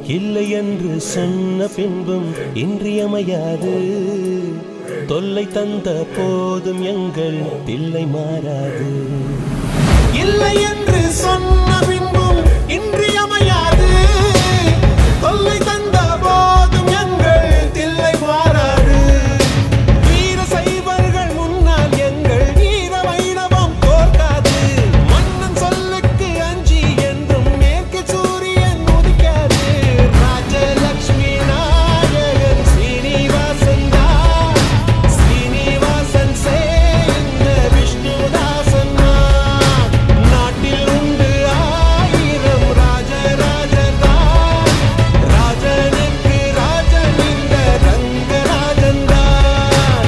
இல்லை என்று சொன்ன பின்பும் இன்றியமையாது. தொல்லை தந்த போதும் எங்கள் தில்லை மாறாது. இல்லை என்று சொன்ன பின்பும் இன்றியமையாது. தொல்லை தந்த போதும் எங்கள் தில்லை மாறாது. வீர சைவர்கள் முன்னால் எங்கள் வீர வைணவம் தோற்காது. மன்னன் சொல்லுக்கு அஞ்சி என்றும் மேற்கு சூரியன் உதிக்காது. ராஜலட்சுமி நாயகன் ஸ்ரீனிவாசன் தான். ஸ்ரீனிவாசன் சேர்ந்த விஷ்ணுதாசன் தான். நாட்டில் உண்டு 1000 ராஜராஜன் தான். ராஜனுக்கு ராஜன் இந்த ரங்கராஜன் தான்.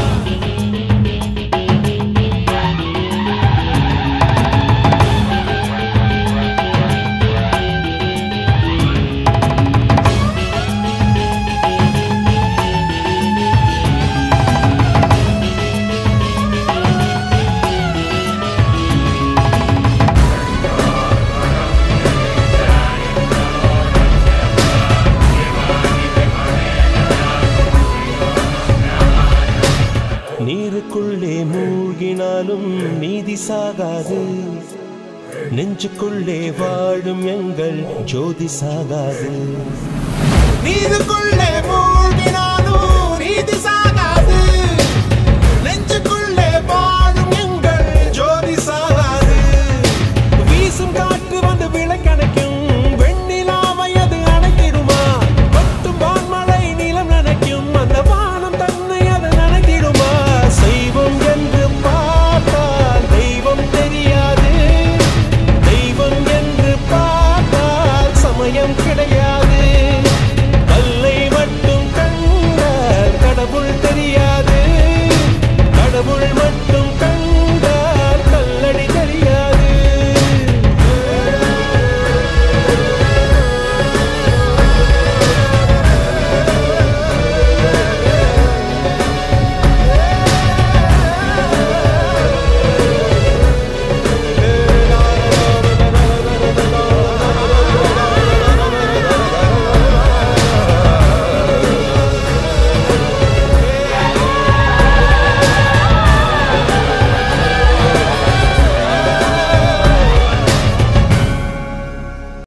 நீருக்குள்ளே மூழ்கினாலும் நீதி சாகாது. நெஞ்சுக்குள்ளே வாழும் எங்கள் ஜோதி சாகாது. நீருக்குள்ளே மூழ்கினாலும் நீதி